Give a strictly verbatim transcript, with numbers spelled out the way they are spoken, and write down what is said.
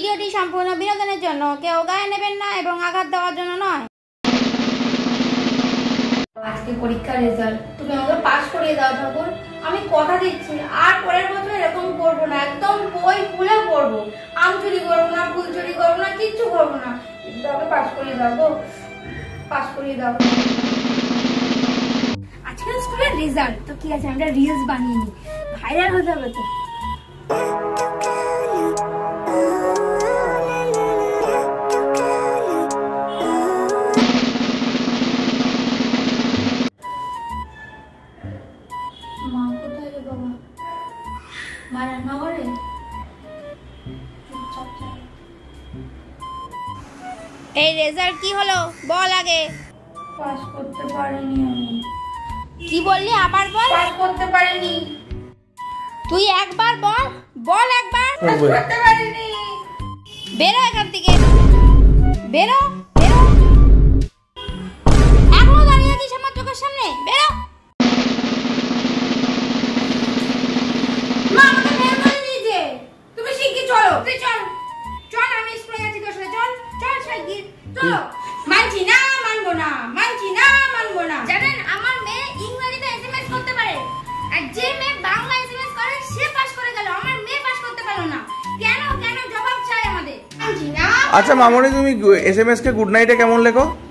ভিডিওটি সম্পূর্ণ বিনোদনের জন্য, কেউ গায়ে নেবেন না এবং আঘাত দেওয়ার জন্য নয়। আজকে পরীক্ষার রেজাল্ট তুমি আমাকে পাস করিয়ে দাও ঠাকুর। আমি কথা দিচ্ছি আর পরের বছর এরকম করবো না, একদম বই খুলে পড়বো, আম চুরি করবো না, ফুল চুরি করবো না, কিচ্ছু করবো না, কিন্তু আমাকে পাস করিয়ে দাও গো, পাস করিয়ে দাও। আজকে স্কুলের রেজাল্ট তো কি আছে, আমরা রিলস বানিয়ে নিই, ভাইরাল হয়ে যাবে তো। মা কোথায় রে বাবা? মা রান্না করে? এই রেজাল্ট কি হলো বল আগে। পাস করতে পারিনি আমি। কি বললি আবার বল? পাস করতে পারিনি। তুই একবার বল, বল একবার। পাস করতে পারিনি। বেরো এখান থেকে, বেরো বেরো। এখনো দাঁড়িয়ে আছিস আমার চোখের সামনে? বেরো। মা আমাকে বের করে দিয়েছে। তুমি শিগগির চলো, তুই চল চল, আমি স্কুলে যাচ্ছি তোর সাথে, চল চল শিগগির চলো। মানছি না, মানবো না, মানছি না, মানবো না। জানেন আমার মেয়ে ইংরেজিতে এসএমএস করতে পারে, আর যে মেয়ে বাংলা এসএমএস করে সে পাস করে গেল, আমার মেয়ে পাস করতে পারলো না। কেন কেন জবাব চাই আমাদের। মানছি না। আচ্ছা মামনি, তুমি এসএমএস কে গুড নাইটে কেমন লেখো?